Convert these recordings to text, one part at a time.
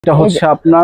এটা হচ্ছে আপনার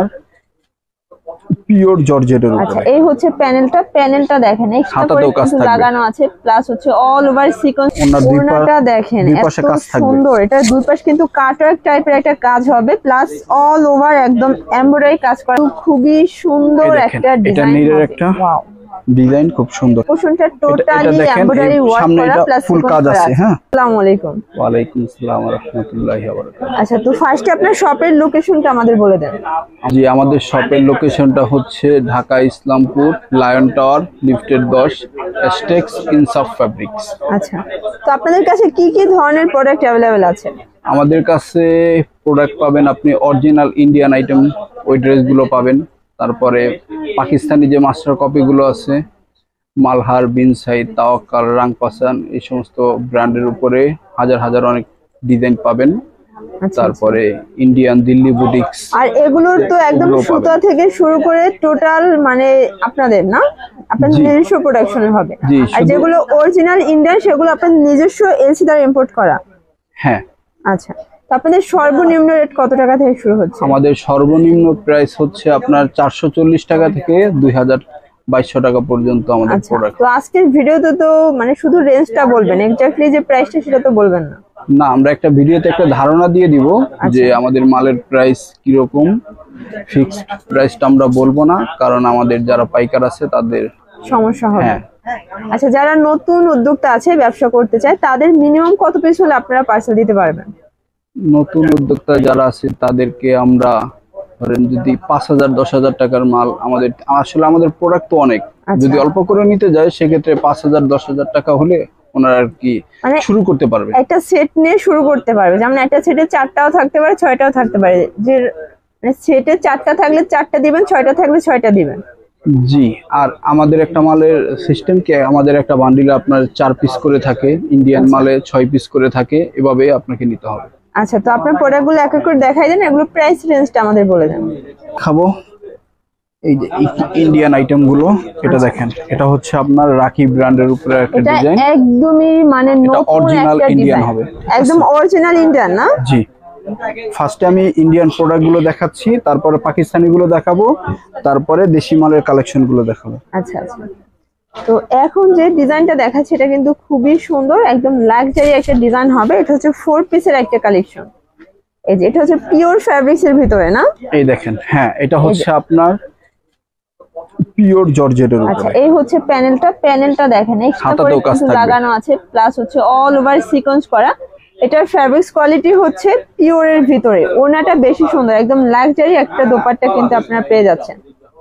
পিওর জর্জেটের উপরে। আচ্ছা, এই হচ্ছে প্যানেলটা দেখেন এক্সট্রা করে কিছু লাগানো আছে, প্লাস হচ্ছে অল ওভার সিকোয়েন্স। ওনাটা দেখেন এত সুন্দর, এটা দুই পাশ কিন্তু কাটওয়ার্ক টাইপের একটা কাজ হবে, প্লাস অল ওভার একদম এমব্রয়ডারি কাজ করা, খুবই সুন্দর একটা ডিজাইন হবে। ওয়াও, ডিজাইন খুব সুন্দর। পোরশনটা টোটালি এমব্রয়ডারি ওয়ার্ক করা, প্লাস ফুল কাজ আছে। হ্যাঁ, আসসালামু আলাইকুম। ওয়া আলাইকুম আসসালাম ওয়া রাহমাতুল্লাহি ওয়া বারাকাতুহু। আচ্ছা, তো ফার্স্টে আপনার শপের লোকেশনটা আমাদের বলে দেন। জি, আমাদের শপের লোকেশনটা হচ্ছে Dhaka Islampur, Lion Tower, lifted 10, এস্টেক্স ইনসাফ ফ্যাব্রিক্স। আচ্ছা, তো আপনাদের কাছে কি কি ধরনের প্রোডাক্ট अवेलेबल আছে? আমাদের কাছে প্রোডাক্ট পাবেন আপনি অরিজিনাল ইন্ডিয়ান আইটেম, ওই ড্রেসগুলো পাবেন। তারপরে পাকিস্তানি যে মাস্টার কপিগুলো আছে, মালহার, বিনসাই, তাওয়াক্কাল, রাংপাসান, এই সমস্ত ব্র্যান্ডের উপরে হাজার হাজার অনেক ডিজাইন পাবেন। তারপরে ইন্ডিয়ান দিল্লি বুটিক্স, আর এগুলোর তো একদম সুতা থেকে শুরু করে টোটাল মানে আপনাদের না, আপনাদের নিজস্ব প্রোডাকশনের হবে। আর যেগুলো অরিজিনাল ইন্ডিয়ান সেগুলো আপনাদের নিজস্ব এলসি দ্বারা ইম্পোর্ট করা। হ্যাঁ। আচ্ছা, তো আপনাদের সর্বনিম্ন রেট কত টাকা থেকে শুরু হচ্ছে? আমাদের সর্বনিম্ন প্রাইস হচ্ছে আপনার 440 টাকা থেকে 2200 টাকা পর্যন্ত আমাদের প্রোডাক্ট। তো আজকের ভিডিওতে তো মানে শুধু রেঞ্জটা বলবেন, এক্স্যাক্টলি যে প্রাইসটা সেটা তো বলবেন না। না, আমরা একটা ভিডিওতে একটা ধারণা দিয়ে দিব যে আমাদের মালের প্রাইস কি রকম। ফিক্সড প্রাইসটা আমরা বলবো না, কারণ আমাদের যারা পাইকার আছে তাদের সমস্যা হবে। আচ্ছা, যারা নতুন উদ্যোক্তা আছে, ব্যবসা করতে চায়, তাদের মিনিমাম কত পিস হলে আপনারা পার্সেল দিতে পারবেন? নতুন উদ্যোক্তা যারা আছে তাদেরকে আমরা ধরেন যদি 5000 10,000 টাকার মাল, আমাদের আসলে আমাদের প্রোডাক্ট তো অনেক, যদি অল্প করে নিতে যায় সেক্ষেত্রে 5000 10,000 টাকা হলে ওনারা আর কি শুরু করতে পারবে। একটা সেট নিয়ে শুরু করতে পারবে, যেমন একটা সেটে 4টাও থাকতে পারে, 6টাও থাকতে পারে। যে সেটে 4টা থাকলে 4টা দিবেন, 6টা থাকলে 6টা দিবেন। জি, আর আমাদের একটা মালের সিস্টেম কি, আমাদের একটা বান্ডিলে আপনার 4 পিস করে থাকে, ইন্ডিয়ান মালে 6 পিস করে থাকে, এভাবে আপনাকে নিতে হবে। আচ্ছা, তো আপনার প্রোডাক্টগুলো এক এক করে দেখাই দেন, এগুলো প্রাইস রেঞ্জটা আমাদের বলে দেন। খাবো এই যে ইন্ডিয়ান আইটেম গুলো, এটা দেখেন, এটা হচ্ছে আপনার রাখি ব্র্যান্ডের উপরে একটা ডিজাইন, একদমই মানে নতুন অরিজিনাল ইন্ডিয়ান হবে, একদম অরিজিনাল ইন্ডিয়ান না? জি। ফার্স্টে আমি ইন্ডিয়ান প্রোডাক্ট গুলো দেখাচ্ছি, তারপরে পাকিস্তানি গুলো দেখাবো, তারপরে দেশি মালের কালেকশন গুলো দেখাবো। আচ্ছা আচ্ছা, তো এখন যে ডিজাইনটা দেখাচ্ছি এটা কিন্তু খুবই সুন্দর, একদম লাক্সারি একটা ডিজাইন হবে। এটা হচ্ছে 4 পিসের একটা কালেকশন। এই যে এটা হচ্ছে পিওর ফ্যাব্রিক্স এর ভিতরে না? এই দেখেন, হ্যাঁ, এটা হচ্ছে আপনার পিওর জর্জেটের উপরে। আচ্ছা, এই হচ্ছে প্যানেলটা দেখেন এক্সট্রা করে কিছু লাগানো আছে, প্লাস হচ্ছে অল ওভার সিকোয়েন্স করা। এটার ফ্যাব্রিক্স কোয়ালিটি হচ্ছে পিওরের ভিতরে। ওনাটা বেশি সুন্দর, একদম লাক্সারি একটা দোপাট্টা কিন্তু আপনারা পেয়ে যাচ্ছেন।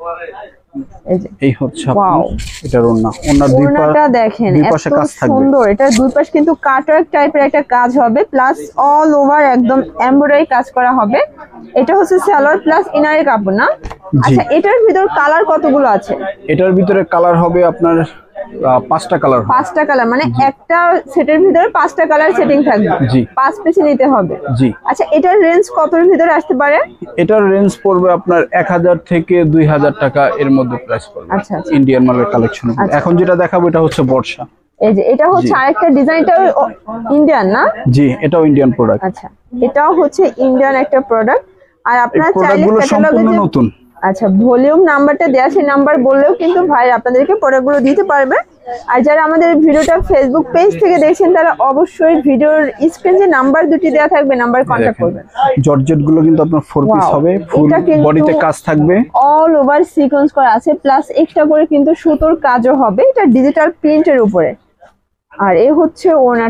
এই হচ্ছে আপনার এটার ওনার ওনাটা দেখেন এত সুন্দর, এটা দুই পাশ কিন্তু কাটওয়ার্ক টাইপের একটা কাজ হবে, প্লাস অল ওভার একদম এমব্রয়ডারি কাজ করা হবে। এটা হচ্ছে সালোয়ার প্লাস ইনারের কাপড় না? আচ্ছা, এটার ভিতর কালার কতগুলো আছে? এটার ভিতরে কালার হবে আপনার 5টা কালার। 5টা কালার মানে একটা সেটের ভিতরে 5টা কালার সেটিং থাকবে। জি, 5 পিস নিতে হবে। জি। আচ্ছা, এটার রেঞ্জ কতর ভিতরে আসতে পারে? এটার রেঞ্জ পড়বে আপনার 1000 থেকে 2000 টাকা এর মধ্যে প্রাইস পড়বে। আচ্ছা, ইন্ডিয়ান মালের কালেকশন। এখন যেটা দেখাবো এটা হচ্ছে বর্ষা। এই যে এটা হচ্ছে আরেকটা ডিজাইনটাও ইন্ডিয়ান না? জি, এটাও ইন্ডিয়ান প্রোডাক্ট। আচ্ছা, এটাও হচ্ছে ইন্ডিয়ান একটা প্রোডাক্ট। আর আপনারা চাইলে সম্পূর্ণ নতুন। আচ্ছা, ভলিউম নাম্বারটা দেয়া, সেই নাম্বার বললেও কিন্তু ভাই আপনাদেরকে প্রোডাক্টগুলো দিতে পারবে। আর যারা আমাদের ভিডিওটা ফেসবুক পেজ থেকে দেখছেন তারা অবশ্যই ভিডিওর স্ক্রিনে যে নাম্বার দুটি দেয়া থাকবে, নাম্বার কন্টাক্ট করবেন। জর্জেট গুলো কিন্তু আপনার 4 পিস হবে, ফুল বডিতে কাজ থাকবে, অল ওভার সিকোয়েন্স করা আছে, প্লাস এক্সট্রা করে কিন্তু সুতোর কাজও হবে। এটা ডিজিটাল প্রিন্টের উপরে। আর এই হচ্ছে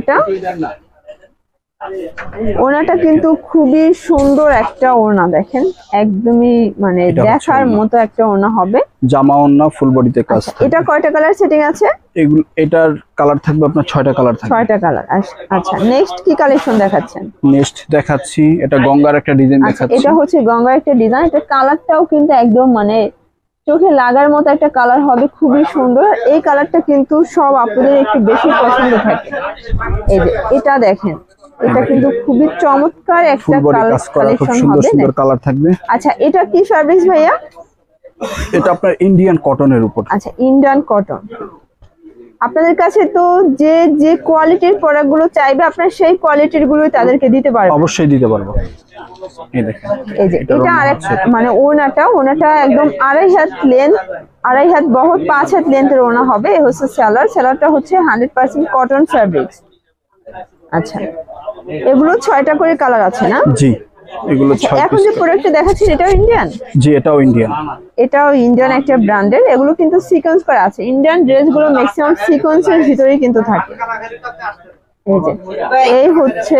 ওনাটা কিন্তু খুবই সুন্দর একটা ওড়না, দেখেন একদমই মানে দেখার মতো একটা ওড়না হবে। জামা ওড়না ফুল বডিতে কাজ। এটা কয়টা কালার সেটিং আছে? এটার কালার থাকবে আপনার 6টা কালার থাকবে। 6টা কালার। আচ্ছা, নেক্সট কি কালেকশন দেখাচ্ছেন? নেক্সট দেখাচ্ছি এটা গঙ্গার একটা ডিজাইন দেখাচ্ছি। এটা হচ্ছে গঙ্গার একটা ডিজাইন। এটা কালারটাও কিন্তু একদম মানে চোখে লাগার মতো একটা কালার হবে, খুবই সুন্দর। এই কালারটা কিন্তু সব আপনাদের একটু বেশি পছন্দ থাকে। এই যে এটা দেখেন, এটা কিন্তু খুবই চমৎকার একটা কালেকশন হবে, সুন্দর কালার থাকবে। আচ্ছা, এটা কি ফ্যাব্রিক্স ভাইয়া? এটা আপনার ইন্ডিয়ান কটনের উপর। আচ্ছা, ইন্ডিয়ান কটন। আপনাদের কাছে তো যে যে কোয়ালিটির প্রোডাক্ট গুলো চাইবে আপনারা সেই কোয়ালিটির গুলোই তাদেরকে দিতে পারবেন। অবশ্যই দিতে পারবো। এই দেখেন, এই যে এটা আরেকটা মানে ওনাটা একদম 2.5 হাত লেন্থ, 2.5 হাত বহর, 5 হাত লেন্থের ওনা হবে। এই হচ্ছে সেলারটা হচ্ছে 100% কটন ফ্যাব্রিক্স। আচ্ছা, এগুলো 6টা করে কালার আছে না? জি, এগুলো 6 এখন যে প্রোডাক্টটা দেখাচ্ছি এটাও ইন্ডিয়ান? জি, এটাও ইন্ডিয়ান। এটাও ইন্ডিয়ান একটা ব্র্যান্ডের। এগুলো কিন্তু সিকোয়েন্স করা আছে। ইন্ডিয়ান ড্রেসগুলো ম্যাক্সিমাম সিকোয়েন্সের ভিতরেই কিন্তু থাকে। এই যে এই হচ্ছে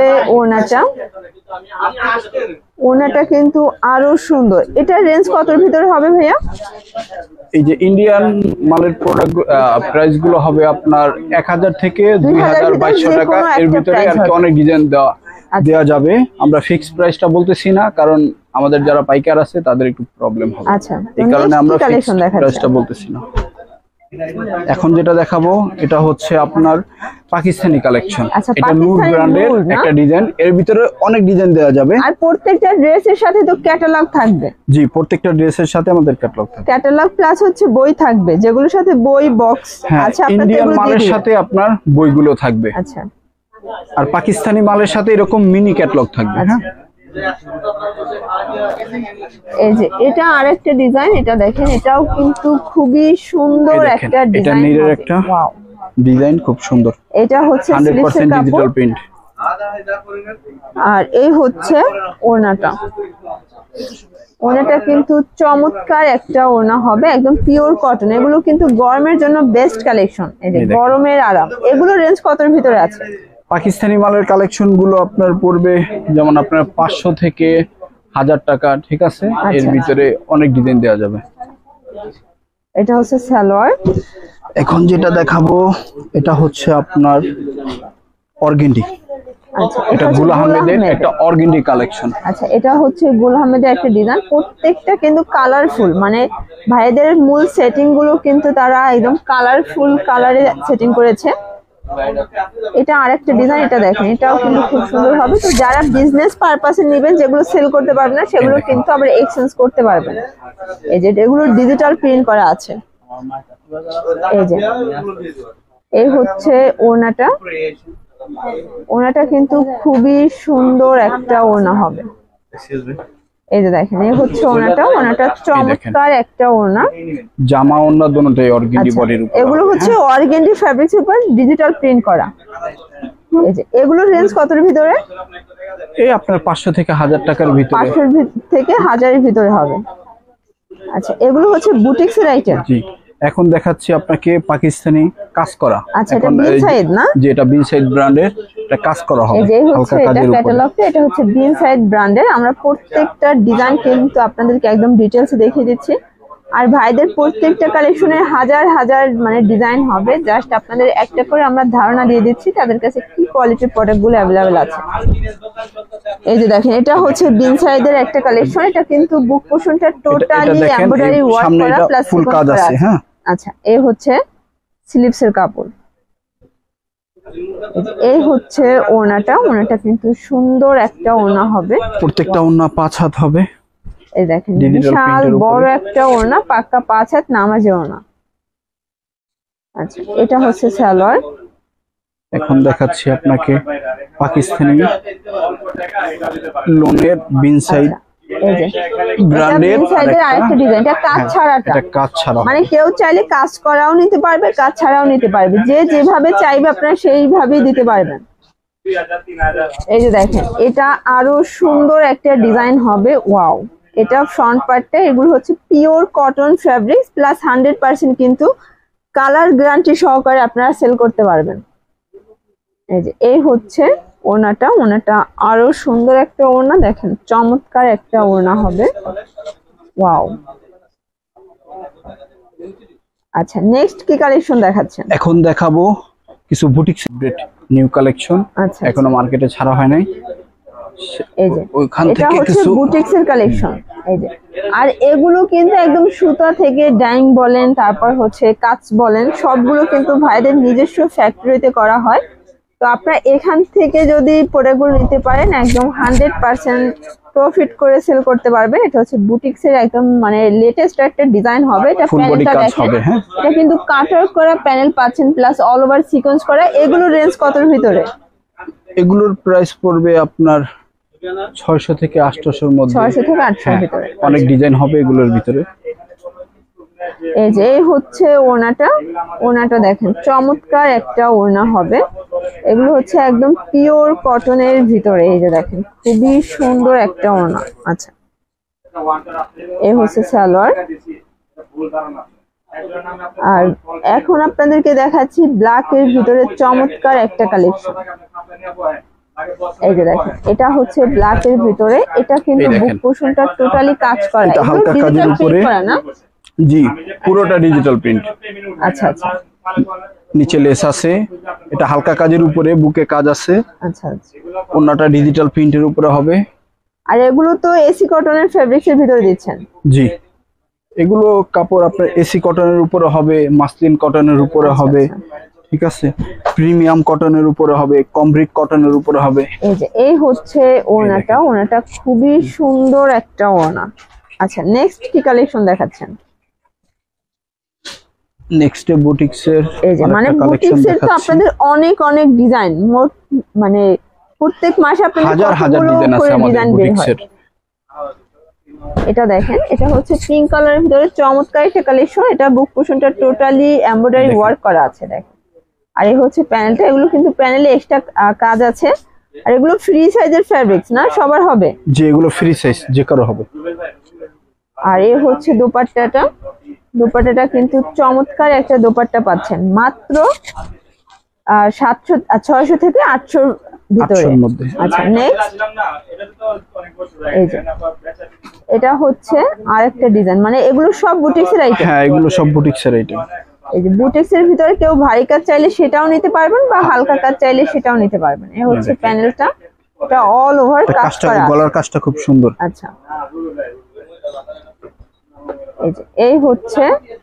ওনাটা কিন্তু আরো সুন্দর। এটার রেঞ্জ কতর ভিতরে হবে ভাইয়া? এই যে ইন্ডিয়ান মালের প্রোডাক্ট প্রাইস গুলো হবে আপনার 1000 থেকে 2200 টাকা, এর ভিতরে আর কি অনেক ডিজাইন দেওয়া যাবে। আমরা ফিক্সড প্রাইসটা বলতেছি না, কারণ আমাদের যারা পাইকার আছে তাদের একটু প্রবলেম হবে। আচ্ছা, এই কারণে আমরা ফিক্সড প্রাইসটা বলতেছি না। এখন যেটা দেখাবো এটা হচ্ছে আপনার পাকিস্তানি কালেকশন। এটা নূর ব্র্যান্ডের একটা ডিজাইন, এর ভিতরে অনেক ডিজাইন দেওয়া যাবে। আর প্রত্যেকটা ড্রেসের সাথে তো ক্যাটালগ থাকবে। জি, প্রত্যেকটা ড্রেসের সাথে আমাদের ক্যাটালগ থাকবে। ক্যাটালগ প্লাস হচ্ছে বই থাকবে, যেগুলোর সাথে বই বক্স। আচ্ছা, ইন্ডিয়ান মালের সাথে আপনার বইগুলো থাকবে। আচ্ছা, আর পাকিস্তানি মালের সাথে এরকম মিনি ক্যাটালগ থাকবে। হ্যাঁ, এই যে এটা আরেকটা ডিজাইন, এটা দেখেন, এটাও কিন্তু খুবই সুন্দর একটা ডিজাইন। এটা নীলের একটা ডিজাইন, খুব সুন্দর। এটা হচ্ছে 100% ডিজিটাল প্রিন্ট। আর এই হচ্ছে ওনাটা কিন্তু চমৎকার একটা ওনা হবে, একদম পিওর কটন। এগুলো কিন্তু গরমের জন্য বেস্ট কালেকশন। এই যে গরমের আরাম। এগুলো রেঞ্জ কতর ভিতরে আছে? পাকিস্তানি মালের কালেকশন গুলো আপনার পড়বে যেমন আপনার 500 থেকে 1000 টাকা, ঠিক আছে? এর ভিতরে অনেক ডিজাইন দেওয়া যাবে। এটা হচ্ছে সালোয়ার। এখন যেটা দেখাবো এটা হচ্ছে আপনার অর্গেন্ডি। আচ্ছা, এটা গুল আহমেদের একটা অর্গেন্ডি কালেকশন। আচ্ছা, এটা হচ্ছে গুল আহমেদের একটা ডিজাইন। প্রত্যেকটা কিন্তু কালারফুল, মানে ভাইদের মূল সেটিং গুলো কিন্তু তারা একদম কালারফুল কালারে সেটিং করেছে। এটা আরেকটা ডিজাইন, এটা দেখেন, এটাও কিন্তু খুব সুন্দর হবে। তো যারা বিজনেস পারপাসে নেবেন, যেগুলো সেল করতে পারবেন না, সেগুলো কিন্তু আবার এক্সচেঞ্জ করতে পারবেন। এই যে এগুলো ডিজিটাল প্রিন্ট করা আছে। এই যে এই হচ্ছে ওনাটা কিন্তু খুবই সুন্দর একটা ওনা হবে। এই যে দেখেন, এই হচ্ছে ওনাটা চমৎকার একটা ওনা। জামা ওনা দুটোই অর্গেন্ডি বডির উপর। এগুলো হচ্ছে অর্গেন্ডি ফ্যাব্রিক্সের উপর ডিজিটাল প্রিন্ট করা। এই যে এগুলোর রেঞ্জ কতর ভিতরে? এই আপনার 500 থেকে 1000 টাকার ভিতরে। 500 থেকে 1000 এর ভিতরে হবে। আচ্ছা, এগুলো হচ্ছে বুটিক্সের আইটেম। জি, এখন দেখাচ্ছি আপনাকে পাকিস্তানি কাজ করা। আচ্ছা, এটা বিন সাইড না? যে এটা বিন সাইড ব্র্যান্ডের, এটা কাজ করা হবে হালকা কাজের উপর। এটা হচ্ছে বিন সাইড ব্র্যান্ডের। আমরা প্রত্যেকটা ডিজাইন কিন্তু আপনাদেরকে একদম ডিটেইলস দেখিয়ে দিচ্ছি। আর ভাইদের প্রত্যেকটা কালেকশনের হাজার হাজার মানে ডিজাইন হবে। জাস্ট আপনাদের একটা করে আমরা ধারণা দিয়ে দিচ্ছি তাদের কাছে কি কোয়ালিটির প্রোডাক্টগুলো অ্যাভেলেবেল আছে। এই যে দেখেন, এটা হচ্ছে বিন সাইডের একটা কালেকশন। এটা কিন্তু বুক পোর্শনটা টোটালি এমব্রয়ডারি ওয়ার্ক করা প্লাস ফুল কাজ আছে। হ্যাঁ, আচ্ছা, এই হচ্ছে স্লিভসের কাপড়। এই হচ্ছে ওনাটা কিন্তু সুন্দর একটা ওনা হবে। প্রত্যেকটা ওনা 5 হাত হবে। এই দেখেন, বিশাল বড় একটা ওনা, পাক্কা 5 হাত নামাজে ওনা। আচ্ছা, এটা হচ্ছে সালোয়ার। এখন দেখাচ্ছি আপনাকে পাকিস্তানি লোনের বিন সাইড ব্র্যান্ডের আরেকটা ডিজাইন। এটা কাজ ছাড়াটা, এটা কাজ ছাড়া, মানে কেউ চাইলে কাজ করাও নিতে পারবে, কাজ ছাড়াও নিতে পারবে। যে যেভাবে চাইবে আপনারা সেইভাবেই দিতে পারবেন। এই যে দেখেন, এটা আরো সুন্দর একটা ডিজাইন হবে। ওয়াও, এটা ফ্রন্ট পার্টটা। এগুলো হচ্ছে পিওর কটন ফ্যাব্রিক্স প্লাস 100% কিন্তু কালার গ্যারান্টি সহকারে আপনারা সেল করতে পারবেন। এই যে এই হচ্ছে ওনাটা আরো সুন্দর একটা ওনা। দেখেন, চমৎকার একটা ওনা হবে। ওয়াও। আচ্ছা, নেক্সট কি কালেকশন দেখাচ্ছেন? এখন দেখাবো কিছু বুটিক সিক্রেট নিউ কালেকশন। আচ্ছা, এখনো মার্কেটে ছাড়া হয় নাই। এই যে ওইখান এটা থেকে হচ্ছে কিছু বুটিক্সের কালেকশন। এই যে, আর এগুলো কিন্তু একদম সুতা থেকে ডাইং বলেন, তারপর হচ্ছে কাচ বলেন, সবগুলো কিন্তু ভাইদের নিজস্ব ফ্যাক্টরিতে করা হয়। তো আপনারা এখান থেকে যদি প্রোডাক্টগুলো নিতে পারেন একদম 100% প্রফিট করে সেল করতে পারবেন। এটা হচ্ছে বুটিক্সের একদম মানে লেটেস্ট একটা ডিজাইন হবে। এটা ফুল বডি প্যানেলটা কাজ দেখেন, হবে। হ্যাঁ, এটা কিন্তু কাটার করা প্যানেল পাচ্ছেন প্লাস অল ওভার সিকোয়েন্স করা। এগুলোর রেঞ্জ কতর ভিতরে? এগুলোর প্রাইস পড়বে আপনার 600 থেকে 800 এর মধ্যে। 600 থেকে 800 এর ভিতরে অনেক ডিজাইন হবে এগুলোর ভিতরে। এই যে এই হচ্ছে ওড়নাটা দেখেন, চমৎকার একটা ওড়না হবে। এগুলো হচ্ছে একদম পিওর কটনের ভিতরে। এই যে দেখেন খুবই সুন্দর একটা ওড়না। আচ্ছা, এই হচ্ছে সালোয়ার। আর এখন আপনাদেরকে দেখাচ্ছি ব্ল্যাক এর ভিতরে চমৎকার একটা কালেকশন। এই যে দেখেন, এটা হচ্ছে ব্ল্যাক এর ভিতরে। এটা কিন্তু বুক পোর্শনটা টোটালি কাজ করা, এটা হালকা কাজের উপরে না? জি, পুরোটা ডিজিটাল প্রিন্ট। আচ্ছা আচ্ছা, নিচে লেস আছে, এটা হালকা কাজের উপরে, বুকে কাজ আছে। আচ্ছা আচ্ছা, ওন্নাটা ডিজিটাল প্রিন্টের উপরে হবে। আর এগুলো তো এসি কটনের ফেব্রিক্স এর ভিতরে দিচ্ছেন? জি, এগুলো কাপড় আপনার এসি কটনের উপরে হবে, মাসলিন কটনের উপরে হবে, ঠিক আছে, প্রিমিয়াম কটনের উপরে হবে, কমব্রিক কটনের উপরে হবে। এই যে এই হচ্ছে ওড়নাটা খুবই সুন্দর একটা ওড়না। আচ্ছা, নেক্সট কি কালেকশন দেখাচ্ছেন? নেক্সট বুটিক্সের এই যে মানে বুটিক্সের তো আপনাদের অনেক অনেক ডিজাইন, মোট মানে প্রত্যেক মাসে আপনাদের হাজার হাজার ডিজাইন আছে আমাদের বুটিক্সের। এটা দেখেন, এটা হচ্ছে পিঙ্ক কালারের ভিতরে চমৎকার একটা কালেকশন। এটা বুক পোর্শনটা টোটালি এমব্রয়ডারি ওয়ার্ক করা আছে দেখেন। আর এই হচ্ছে প্যানেলটা, এগুলো কিন্তু প্যানেলে এক্সট্রা কাজ আছে। আর এগুলো ফ্রি সাইজের ফেব্রিক্স না, সবার হবে? যে এগুলো ফ্রি সাইজ, যে কারো হবে। আর এই হচ্ছে দোপাট্টাটা কিন্তু চমৎকার একটা দোপাট্টা পাচ্ছেন মাত্র 600 থেকে 800 ভিতরে। আচ্ছা, নেক্সট এই যে এটা হচ্ছে আরেকটা ডিজাইন, মানে এগুলো সব বুটিক্সের আইটেম? হ্যাঁ, এগুলো সব বুটিক্সের আইটেম। এই যে বুটিক্সের ভিতরে কেউ ভারী কাজ চাইলে সেটাও নিতে পারবেন, বা হালকা কাজ চাইলে সেটাও নিতে পারবেন। এই হচ্ছে প্যানেলটা, এটা অল ওভার কাজ করা, গলার কাজটা খুব সুন্দর। আচ্ছা, এই যে এই হচ্ছে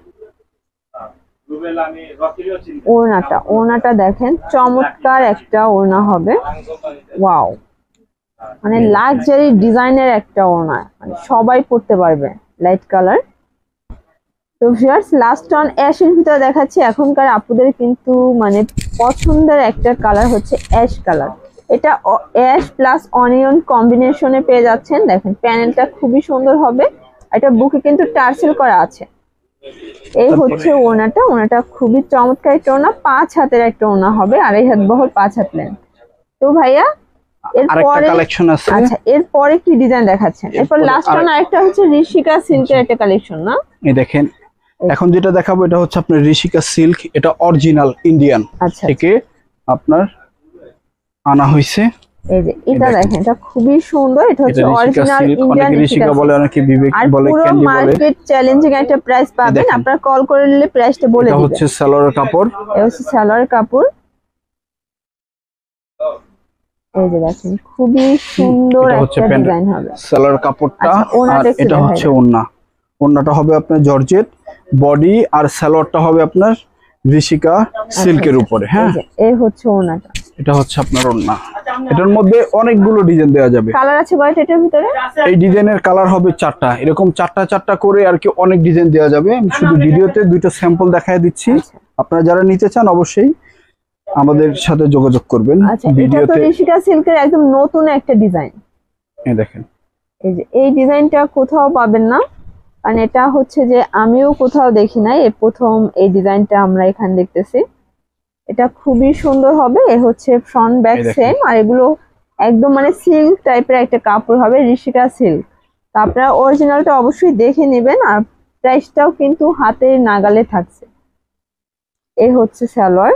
ওড়নাটা দেখেন, চমৎকার একটা ওড়না হবে। ওয়াও, মানে লাক্সারি ডিজাইনের একটা ওড়না, মানে সবাই পরতে পারবে, লাইট কালার। তো ভিউয়ার্স, লাস্ট অন অ্যাশের ভিতরে দেখাচ্ছি। এখনকার আপুদের কিন্তু মানে পছন্দের একটা কালার হচ্ছে অ্যাশ কালার। এটা অ্যাশ প্লাস অনিয়ন কম্বিনেশনে পেয়ে যাচ্ছেন। দেখেন প্যানেলটা খুবই সুন্দর হবে। এটা বুকে কিন্তু টার্সেল করা আছে। এই হচ্ছে ওড়নাটা খুবই চমৎকার একটা ওড়না, 5 হাতের একটা ওড়না হবে, 2.5 হাত বহর, 5 হাত লেন্থ। তো ভাইয়া এরপরে কালেকশন আছে। আচ্ছা, এরপরে কি ডিজাইন দেখাচ্ছেন? এরপর লাস্ট অন আরেকটা হচ্ছে ঋষিকা সিল্কের একটা কালেকশন না? এই দেখেন, এখন যেটা দেখাবো এটা হচ্ছে আপনার ঋষিকা সিল্ক। এটা অরিজিনাল ইন্ডিয়ান থেকে আপনার আনা হয়েছে। এই যে এটা দেখেন, এটা খুবই সুন্দর। এটা হচ্ছে অরিজিনাল ইন্ডিয়ান ঋষিকা বলে, অনেকে বিবেক বলে, ক্যান্ডি বলে। মার্কেট চ্যালেঞ্জিং একটা প্রাইস পাবেন। আপনারা কল করে নিলে প্রাইসটা বলে দিবেন। এটা হচ্ছে সালোয়ার কাপড়। এটা হচ্ছে সালোয়ার কাপড়। এই যে দেখেন খুবই সুন্দর একটা ডিজাইন হবে সালোয়ার কাপড়টা। আর এটা হচ্ছে ওড়নাটা হবে আপনার জর্জেট, বডি আর সালোয়ারটা হবে আপনার ঋষিকা সিল্কের উপরে। হ্যাঁ, এই হচ্ছে ওড়নাটা, এটা হচ্ছে আপনার ওড়না। এটার মধ্যে অনেকগুলো ডিজাইন দেওয়া যাবে। কালার আছে কয়টা এটার ভিতরে? এই ডিজাইনের কালার হবে 4টা, এরকম 4টা করে আর কি অনেক ডিজাইন দেওয়া যাবে। আমি শুধু ভিডিওতে 2টা স্যাম্পল দেখায় দিচ্ছি। আপনারা যারা নিতে চান অবশ্যই আমাদের সাথে যোগাযোগ করবেন। ভিডিওতে ঋষিকা সিল্কের একদম নতুন একটা ডিজাইন। এই দেখেন, এই যে এই ডিজাইনটা কোথাও পাবেন না, কারণ এটা হচ্ছে যে আমিও কোথাও দেখি নাই, এই প্রথম এই ডিজাইনটা আমরা এখানে দেখতেছি। এটা খুবই সুন্দর হবে। এ হচ্ছে ফ্রন্ট ব্যাক সেম, আর এগুলো একদম মানে সিল্ক টাইপের একটা কাপড় হবে, ঋষিকা সিল্ক। তো আপনারা অরিজিনালটা অবশ্যই দেখে নেবেন, আর প্রাইসটাও কিন্তু হাতের নাগালে থাকছে। এই হচ্ছে সালোয়ার,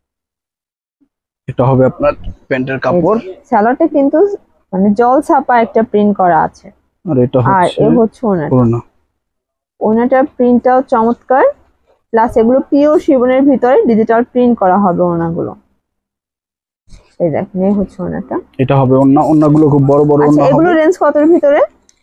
এটা হবে আপনার প্যান্টের কাপড়। সালোয়ারটা কিন্তু মানে জল ছাপা একটা প্রিন্ট করা আছে। আর এটা হচ্ছে ওনাটার প্রিন্টটাও চমৎকার, প্লাস এগুলো পিওর শিবনের ভিতরে ডিজিটাল প্রিন্ট করা হবে ওনাগুলো। এই দেখেন, এই হচ্ছে ওনাটা। এটা হবে ওনাগুলো খুব বড় বড় ওনা হবে। এগুলো রেঞ্জ কতর ভিতরে?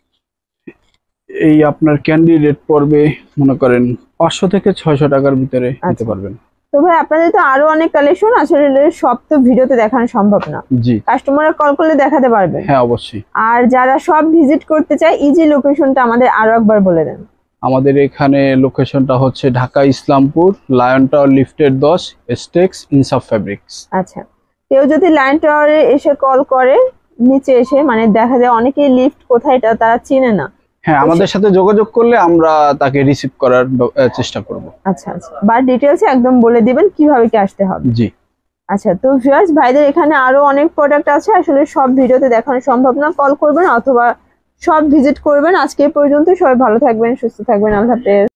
এই আপনার ক্যান্ডি রেট পড়বে মনে করেন 500 থেকে 600 টাকার ভিতরে নিতে পারবেন। তো ভাই আপনাদের তো আরো অনেক কালেকশন আসলে সব তো ভিডিওতে দেখানো সম্ভব না। জি, কাস্টমাররা কল করলে দেখাতে পারবেন? হ্যাঁ অবশ্যই। আর যারা সব ভিজিট করতে চায় ইজি লোকেশনটা আমাদের আরো একবার বলে দেন। আমাদের এখানে লোকেশনটা হচ্ছে ঢাকা ইসলামপুর, লায়ন টাওয়ার লিফটের 10, এস্টেক্স ইনসাফ ফেব্রিক্স। আচ্ছা, কেউ যদি লায়ন টাওয়ারে এসে কল করে নিচে এসে, মানে দেখা যায় অনেকেই লিফট কোথায় এটা তারা চিনে না, হ্যাঁ, আমাদের সাথে যোগাযোগ করলে আমরা তাকে রিসিভ করার চেষ্টা করব। আচ্ছা আচ্ছা, বা ডিটেইলসে একদম বলে দিবেন কিভাবে কি আসতে হবে। জি। আচ্ছা, তো ভিউয়ার্স ভাইদের এখানে আরো অনেক প্রোডাক্ট আছে, আসলে সব ভিডিওতে দেখানো সম্ভব না, কল করবেন অথবা সব ভিজিট করবেন। আজকে এই পর্যন্ত, সবাই ভালো থাকবেন, সুস্থ থাকবেন, আল্লাহ হাফেজ।